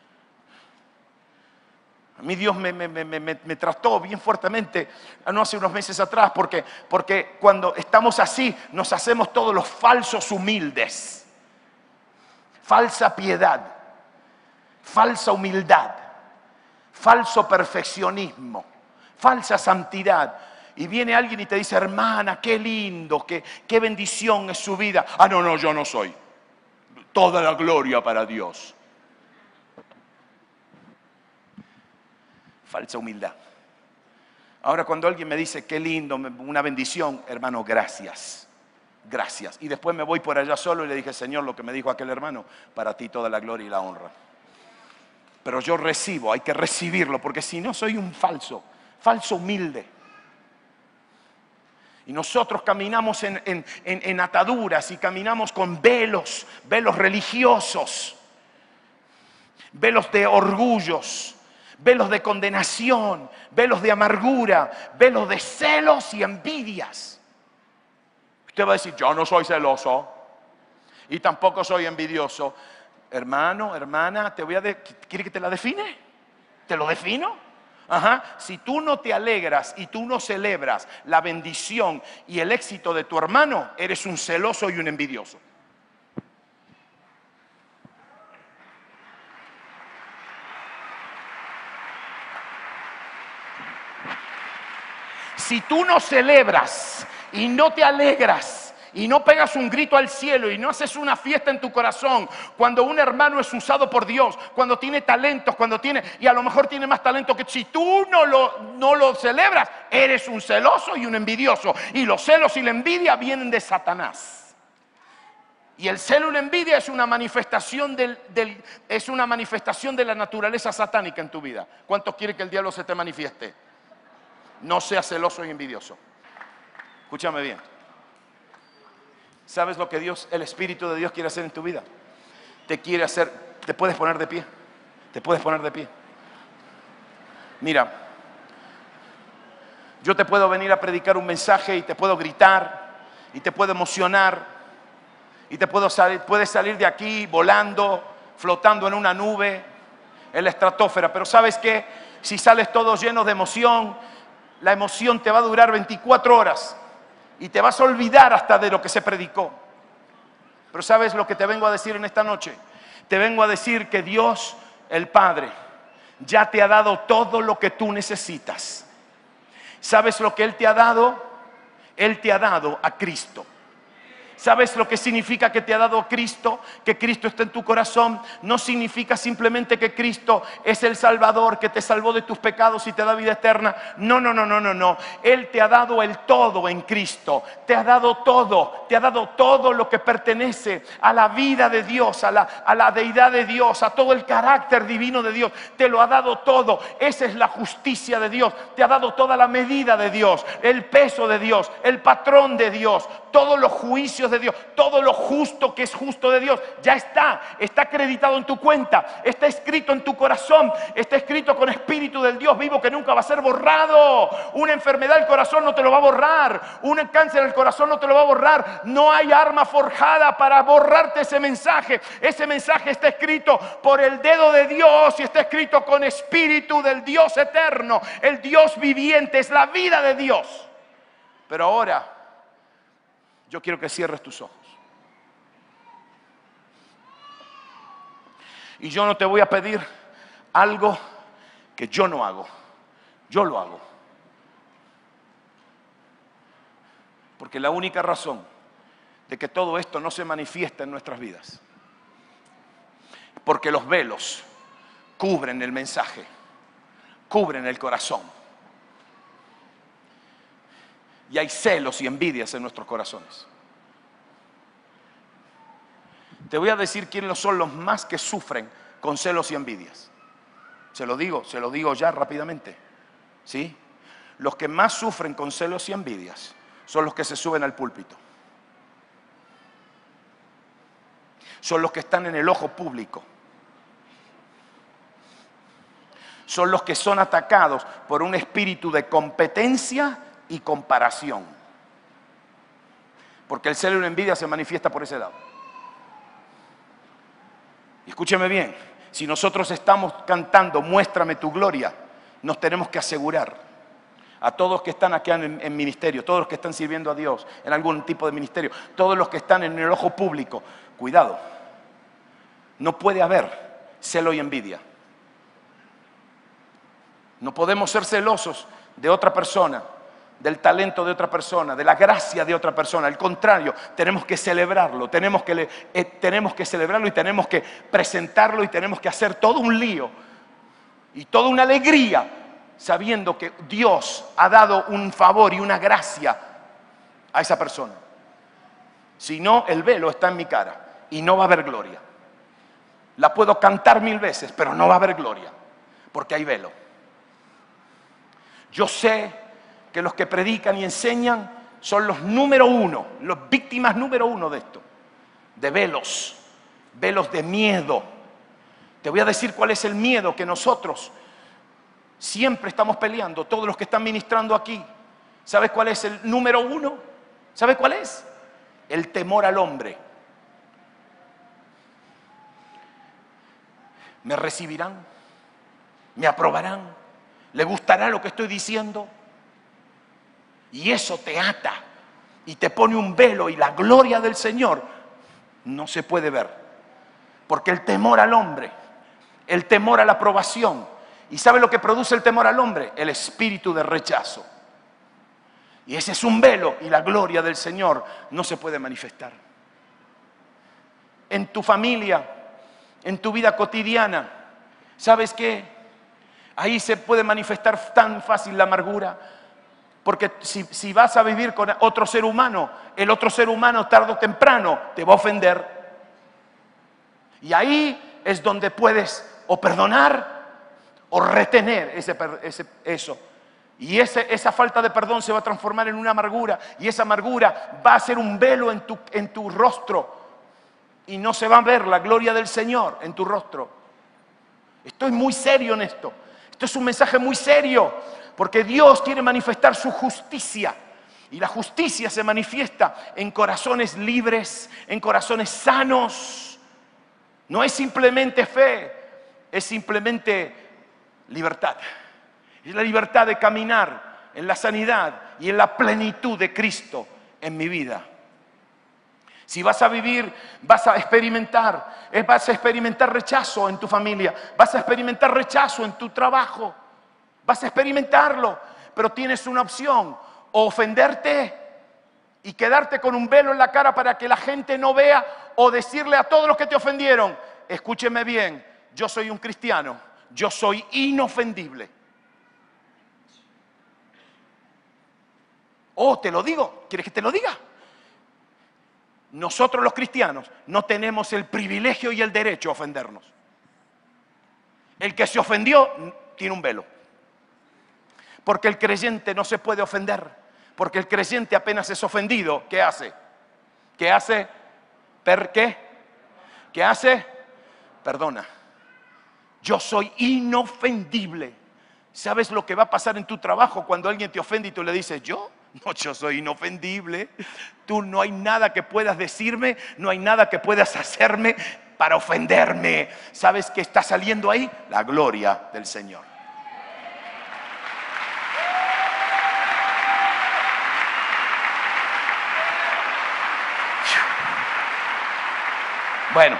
A mí Dios me trató bien fuertemente no hace unos meses atrás porque cuando estamos así nos hacemos todos los falsos humildes. Falsa piedad, falsa humildad, falso perfeccionismo, falsa santidad. Y viene alguien y te dice: hermana, qué lindo, qué bendición es su vida. Ah, no, yo no soy. Toda la gloria para Dios. Falsa humildad. Ahora cuando alguien me dice: qué lindo, una bendición, hermano, gracias. Gracias. Y después me voy por allá solo y le dije: Señor, lo que me dijo aquel hermano, para ti toda la gloria y la honra. Pero yo recibo, hay que recibirlo, porque si no soy un falso humilde. Y nosotros caminamos en ataduras y caminamos con velos religiosos, velos de orgullos, velos de condenación, velos de amargura, velos de celos y envidias. Usted va a decir: yo no soy celoso y tampoco soy envidioso. Hermano, hermana, ¿quiere que te la define? ¿Te lo defino? Ajá. Si tú no te alegras y tú no celebras la bendición y el éxito de tu hermano, eres un celoso y un envidioso. Si tú no celebras y no te alegras y no pegas un grito al cielo y no haces una fiesta en tu corazón cuando un hermano es usado por Dios, cuando tiene talentos, y a lo mejor tiene más talento que si tú no lo celebras, eres un celoso y un envidioso. Y los celos y la envidia vienen de Satanás. Y el celo y la envidia es una manifestación es una manifestación de la naturaleza satánica en tu vida. ¿Cuántos quieren que el diablo se te manifieste? No seas celoso y envidioso. Escúchame bien. ¿Sabes lo que el Espíritu de Dios quiere hacer en tu vida? Te puedes poner de pie. Te puedes poner de pie. Mira, yo te puedo venir a predicar un mensaje y te puedo gritar y te puedo emocionar y puedes salir de aquí volando, flotando en una nube, en la estratosfera. Pero ¿sabes qué? Si sales todo lleno de emoción, la emoción te va a durar 24 horas y te vas a olvidar hasta de lo que se predicó. Pero ¿sabes lo que te vengo a decir en esta noche? Te vengo a decir que Dios, el Padre, ya te ha dado todo lo que tú necesitas. ¿Sabes lo que Él te ha dado? Él te ha dado a Cristo. ¿Sabes lo que significa que te ha dado Cristo? Que Cristo está en tu corazón. No significa simplemente que Cristo es el Salvador, que te salvó de tus pecados y te da vida eterna. No, no, no, no, no, no. Él te ha dado el todo en Cristo. Te ha dado todo. Te ha dado todo lo que pertenece a la vida de Dios, a la deidad de Dios, a todo el carácter divino de Dios. Te lo ha dado todo. Esa es la justicia de Dios. Te ha dado toda la medida de Dios, el peso de Dios, el patrón de Dios, todos los juicios de Dios, todo lo justo que es justo de Dios, ya está acreditado en tu cuenta, está escrito en tu corazón, está escrito con espíritu del Dios vivo que nunca va a ser borrado. Una enfermedad del corazón no te lo va a borrar, un cáncer del corazón no te lo va a borrar. No hay arma forjada para borrarte ese mensaje. Ese mensaje está escrito por el dedo de Dios y está escrito con espíritu del Dios eterno, el Dios viviente, es la vida de Dios. Pero ahora yo quiero que cierres tus ojos. Y yo no te voy a pedir algo que yo no hago. Yo lo hago. Porque la única razón de que todo esto no se manifiesta en nuestras vidas, porque los velos cubren el mensaje, cubren el corazón. Y hay celos y envidias en nuestros corazones. Te voy a decir quiénes son los más que sufren con celos y envidias. Se lo digo ya rápidamente. ¿Sí? Los que más sufren con celos y envidias son los que se suben al púlpito. Son los que están en el ojo público. Son los que son atacados por un espíritu de competencia y comparación. Porque el celo y la envidia se manifiesta por ese lado. Y escúcheme bien, si nosotros estamos cantando Muéstrame tu gloria, nos tenemos que asegurar, a todos que están aquí en ministerio, todos los que están sirviendo a Dios en algún tipo de ministerio, todos los que están en el ojo público, cuidado, no puede haber celo y envidia. No podemos ser celosos de otra persona, del talento de otra persona, de la gracia de otra persona. Al contrario, tenemos que celebrarlo, tenemos que celebrarlo y tenemos que presentarlo y tenemos que hacer todo un lío y toda una alegría sabiendo que Dios ha dado un favor y una gracia a esa persona. Si no, el velo está en mi cara y no va a haber gloria. La puedo cantar 1000 veces, pero no va a haber gloria porque hay velo. Yo sé que los que predican y enseñan son los número uno, las víctimas número uno de esto, de velos, velos de miedo. Te voy a decir cuál es el miedo que nosotros siempre estamos peleando, todos los que están ministrando aquí. ¿Sabes cuál es el número uno? ¿Sabes cuál es? El temor al hombre. ¿Me recibirán? ¿Me aprobarán? ¿Le gustará lo que estoy diciendo? Y eso te ata y te pone un velo y la gloria del Señor no se puede ver. Porque el temor al hombre, el temor a la aprobación. ¿Y sabe lo que produce el temor al hombre? El espíritu de rechazo. Y ese es un velo y la gloria del Señor no se puede manifestar. En tu familia, en tu vida cotidiana, ¿sabes qué? Ahí se puede manifestar tan fácil la amargura. Porque si vas a vivir con otro ser humano, el otro ser humano tarde o temprano te va a ofender. Y ahí es donde puedes o perdonar o retener eso. Y esa falta de perdón se va a transformar en una amargura. Y esa amargura va a ser un velo en tu rostro. Y no se va a ver la gloria del Señor en tu rostro. Estoy muy serio en esto. Esto es un mensaje muy serio. Porque Dios quiere manifestar su justicia. Y la justicia se manifiesta en corazones libres, en corazones sanos. No es simplemente fe, es simplemente libertad. Es la libertad de caminar en la sanidad y en la plenitud de Cristo en mi vida. Si vas a vivir, vas a experimentar rechazo en tu familia, vas a experimentar rechazo en tu trabajo, vas a experimentarlo, pero tienes una opción: o ofenderte y quedarte con un velo en la cara para que la gente no vea, o decirle a todos los que te ofendieron: escúcheme bien, yo soy un cristiano, yo soy inofendible. Oh, te lo digo, ¿quieres que te lo diga? Nosotros los cristianos no tenemos el privilegio y el derecho a ofendernos. El que se ofendió tiene un velo. Porque el creyente no se puede ofender. Porque el creyente apenas es ofendido, ¿qué hace? ¿Qué hace? ¿Qué? ¿Qué hace? Perdona. Yo soy inofendible. ¿Sabes lo que va a pasar en tu trabajo cuando alguien te ofende y tú le dices: yo? No, yo soy inofendible. Tú, no hay nada que puedas decirme, no hay nada que puedas hacerme para ofenderme. ¿Sabes qué está saliendo ahí? La gloria del Señor. Bueno,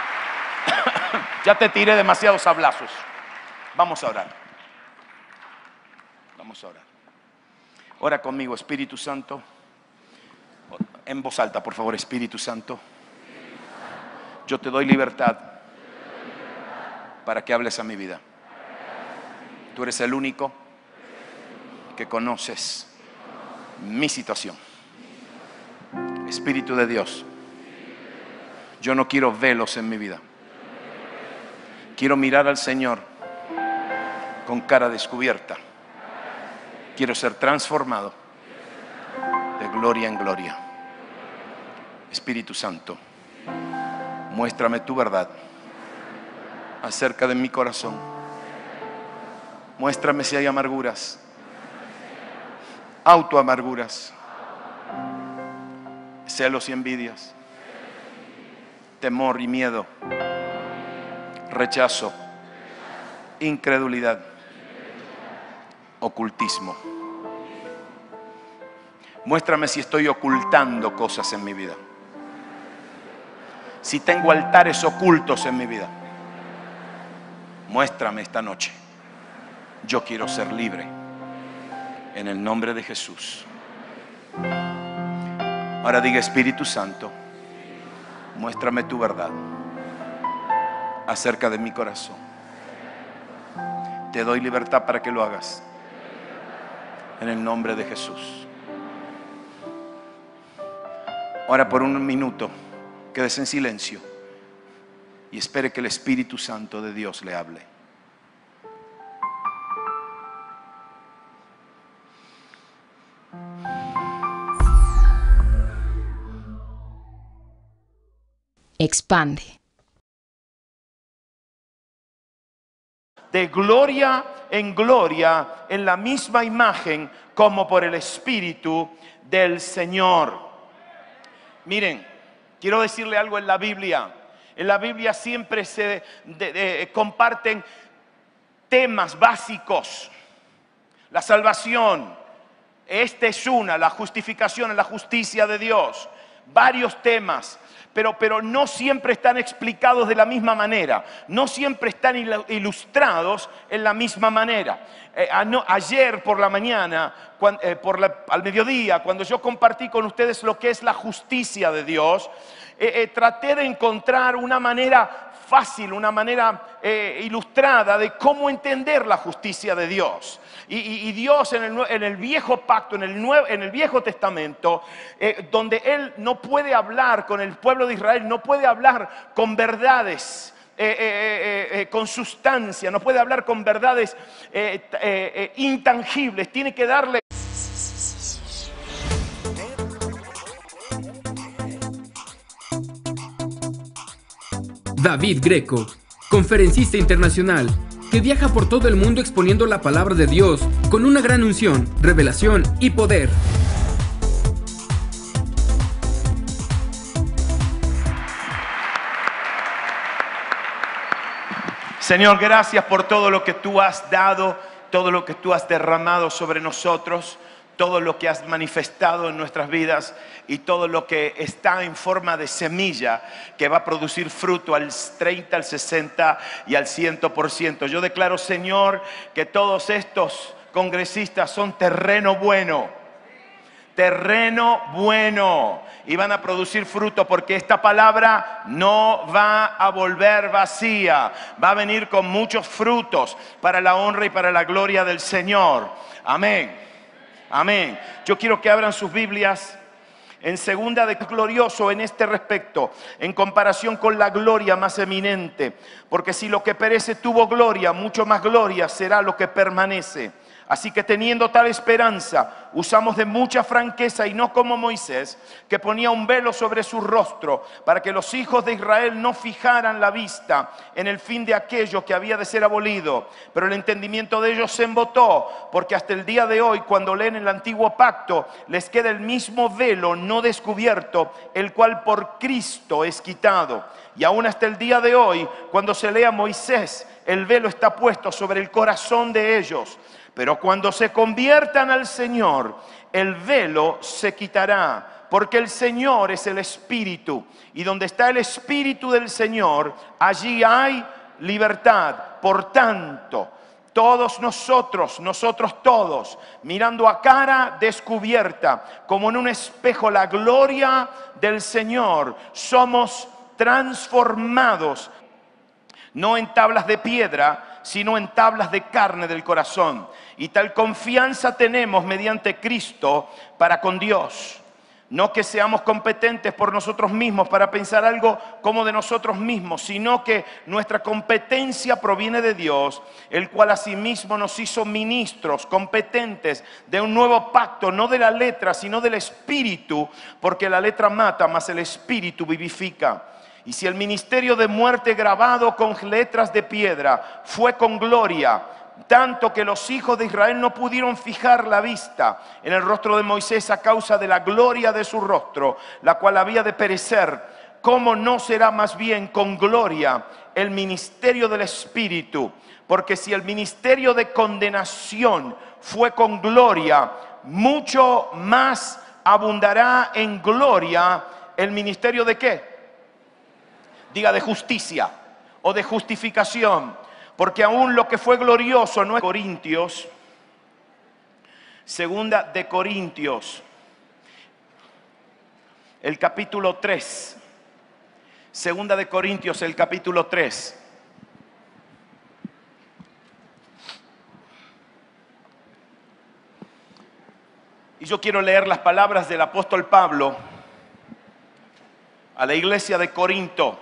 ya te tiré demasiados sablazos. Vamos a orar. Vamos a orar. Ora conmigo, Espíritu Santo. En voz alta, por favor. Espíritu Santo, yo te doy libertad para que hables a mi vida. Tú eres el único que conoces mi situación. Espíritu de Dios, yo no quiero velos en mi vida. Quiero mirar al Señor con cara descubierta. Quiero ser transformado de gloria en gloria. Espíritu Santo, muéstrame tu verdad acerca de mi corazón. Muéstrame si hay amarguras, autoamarguras, celos y envidias, temor y miedo, rechazo, incredulidad, ocultismo. Muéstrame si estoy ocultando cosas en mi vida. Si tengo altares ocultos en mi vida. Muéstrame esta noche. Yo quiero ser libre. En el nombre de Jesús. Ahora diga: Espíritu Santo, muéstrame tu verdad acerca de mi corazón. Te doy libertad para que lo hagas. En el nombre de Jesús. Ahora por un minuto quédese en silencio y espere que el Espíritu Santo de Dios le hable. Expande. De gloria en gloria, en la misma imagen, como por el Espíritu del Señor. Miren, quiero decirle algo en la Biblia. En la Biblia siempre se comparten temas básicos. La salvación, esta es una, la justificación, la justicia de Dios. Varios temas. Pero no siempre están explicados de la misma manera, no siempre están ilustrados en la misma manera. Ayer por la mañana, al mediodía, cuando yo compartí con ustedes lo que es la justicia de Dios, traté de encontrar una manera fácil, una manera ilustrada de cómo entender la justicia de Dios. Y Dios en el viejo pacto, en el viejo testamento, donde Él no puede hablar con el pueblo de Israel, no puede hablar con verdades, con sustancia, no puede hablar con verdades intangibles, tiene que darle. David Greco, conferencista internacional, que viaja por todo el mundo exponiendo la palabra de Dios con una gran unción, revelación y poder. Señor, gracias por todo lo que tú has dado todo lo que tú has derramado sobre nosotros, todo lo que has manifestado en nuestras vidas y todo lo que está en forma de semilla que va a producir fruto al 30, al 60 y al 100%. Yo declaro, Señor, que todos estos congresistas son terreno bueno y van a producir fruto, porque esta palabra no va a volver vacía, va a venir con muchos frutos para la honra y para la gloria del Señor. Amén. Amén. Yo quiero que abran sus Biblias en segunda de glorioso en este respecto, en comparación con la gloria más eminente. Porque si lo que perece tuvo gloria, mucho más gloria será lo que permanece. Así que teniendo tal esperanza, usamos de mucha franqueza y no como Moisés, que ponía un velo sobre su rostro para que los hijos de Israel no fijaran la vista en el fin de aquello que había de ser abolido. Pero el entendimiento de ellos se embotó, porque hasta el día de hoy, cuando leen el antiguo pacto, les queda el mismo velo no descubierto, el cual por Cristo es quitado. Y aún hasta el día de hoy, cuando se lee a Moisés, el velo está puesto sobre el corazón de ellos. Pero cuando se conviertan al Señor, el velo se quitará, porque el Señor es el Espíritu. Y donde está el Espíritu del Señor, allí hay libertad. Por tanto, todos nosotros todos, mirando a cara descubierta, como en un espejo la gloria del Señor, somos transformados, no en tablas de piedra, sino en tablas de carne del corazón. Y tal confianza tenemos mediante Cristo para con Dios. No que seamos competentes por nosotros mismos para pensar algo como de nosotros mismos, sino que nuestra competencia proviene de Dios, el cual asimismo nos hizo ministros competentes de un nuevo pacto, no de la letra, sino del Espíritu, porque la letra mata, mas el Espíritu vivifica. Y si el ministerio de muerte grabado con letras de piedra fue con gloria, tanto que los hijos de Israel no pudieron fijar la vista en el rostro de Moisés a causa de la gloria de su rostro, la cual había de perecer, ¿cómo no será más bien con gloria el ministerio del Espíritu? Porque si el ministerio de condenación fue con gloria, mucho más abundará en gloria el ministerio ¿de qué? Diga, de justicia o de justificación. Porque aún lo que fue glorioso no es Corintios. Segunda de Corintios, el capítulo 3. Segunda de Corintios, el capítulo 3. Y yo quiero leer las palabras del apóstol Pablo a la iglesia de Corinto.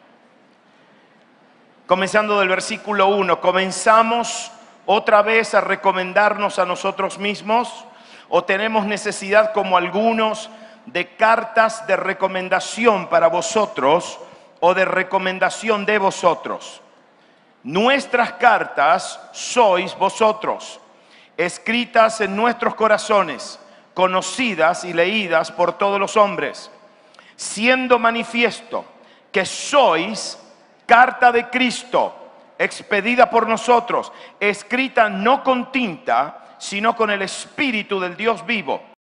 Comenzando del versículo 1, ¿comenzamos otra vez a recomendarnos a nosotros mismos? ¿O tenemos necesidad, como algunos, de cartas de recomendación para vosotros o de recomendación de vosotros? Nuestras cartas sois vosotros, escritas en nuestros corazones, conocidas y leídas por todos los hombres, siendo manifiesto que sois carta de Cristo, expedida por nosotros, escrita no con tinta, sino con el Espíritu del Dios vivo,